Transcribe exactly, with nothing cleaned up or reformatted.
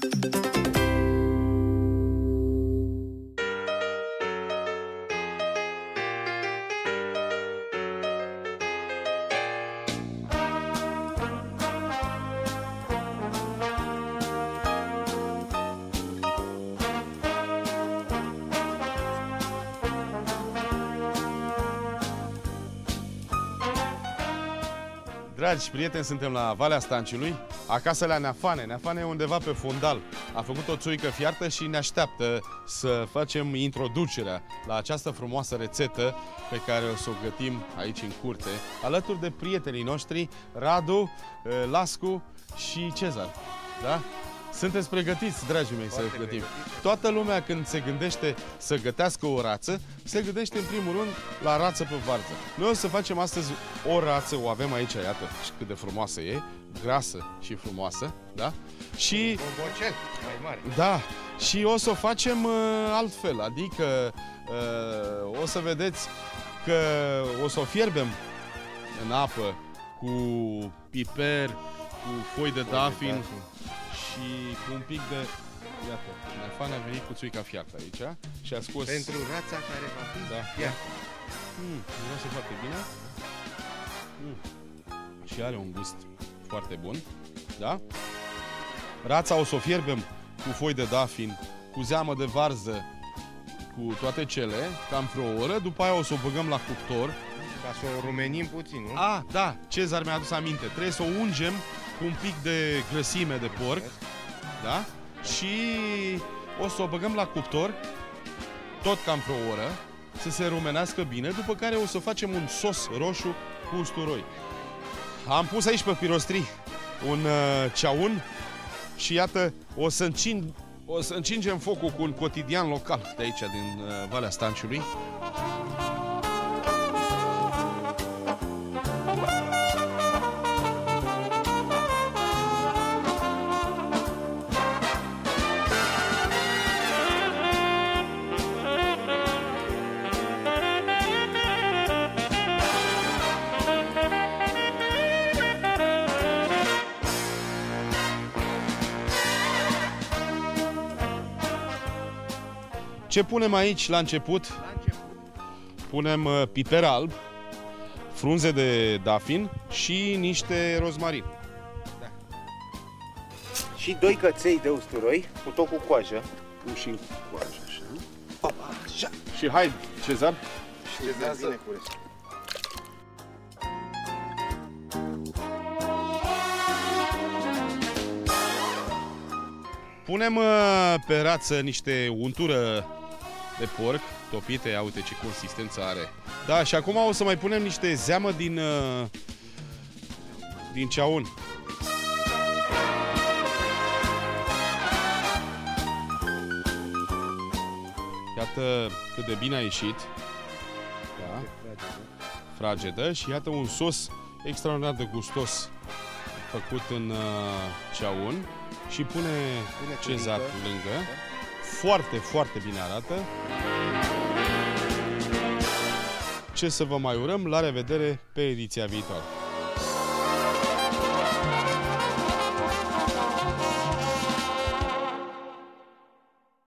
Dragi prieteni, suntem la Valea Stanciului, acasă la Neafane. Neafane e undeva pe fundal. A făcut o țuică fiartă și ne așteaptă să facem introducerea la această frumoasă rețetă pe care o să o gătim aici în curte, alături de prietenii noștri, Radu, Lascu și Cezar. Da? Sunteți pregătiți, dragii mei, Foarte să gătim? Pregătiți. Toată lumea, când se gândește să gătească o rață, se gândește în primul rând la rață pe varză. Noi o să facem astăzi o rață, o avem aici, iată cât de frumoasă e, grasă și frumoasă, da? Și un bocel mai mare. Da, și o să o facem uh, altfel, adică uh, o să vedeți că o să o fierbem în apă cu piper, cu foi de dafin și cu un pic de... Iată, Neafane a venit cu țuica fiartă aici și a scos... Pentru rața care va fi da. fiartă. Mm, miroase foarte bine. Mm. Și are un gust foarte bun. Da? Rața o să o fierbem cu foi de dafin, cu zeamă de varză, cu toate cele, cam vreo oră. După aia o să o băgăm la cuptor. Ca să o rumenim puțin, nu? Ah, da, Cezar mi-a adus aminte. Trebuie să o ungem cu un pic de grăsime de porc. Da? Și o să o băgăm la cuptor, tot cam vreo oră, să se rumenească bine, după care o să facem un sos roșu cu usturoi. Am pus aici pe pirostri un uh, ceaun și iată, o să, încing, o să încingem focul cu un cotidian local de aici, din uh, Valea Stanciului. Ce punem aici la început? La început. Punem uh, piper alb, frunze de dafin și niște rozmarin. Da. Și doi căței de usturoi, cu tot cu coajă. Uși în coajă, așa. Opa, așa. Și hai, Cezar. Și Cezar bine cu restul. Punem uh, pe rață niște untură de porc topite, ia uite ce consistență are. Da, și acum o să mai punem niște zeamă din, uh, din ceaun. Iată cât de bine a ieșit. Da. Fragedă. Și iată un sos extraordinar de gustos făcut în uh, ceaun. Și pune, pune Cezar lângă. lângă. Foarte, foarte bine arată. Ce să vă mai urăm, la revedere pe ediția viitoare.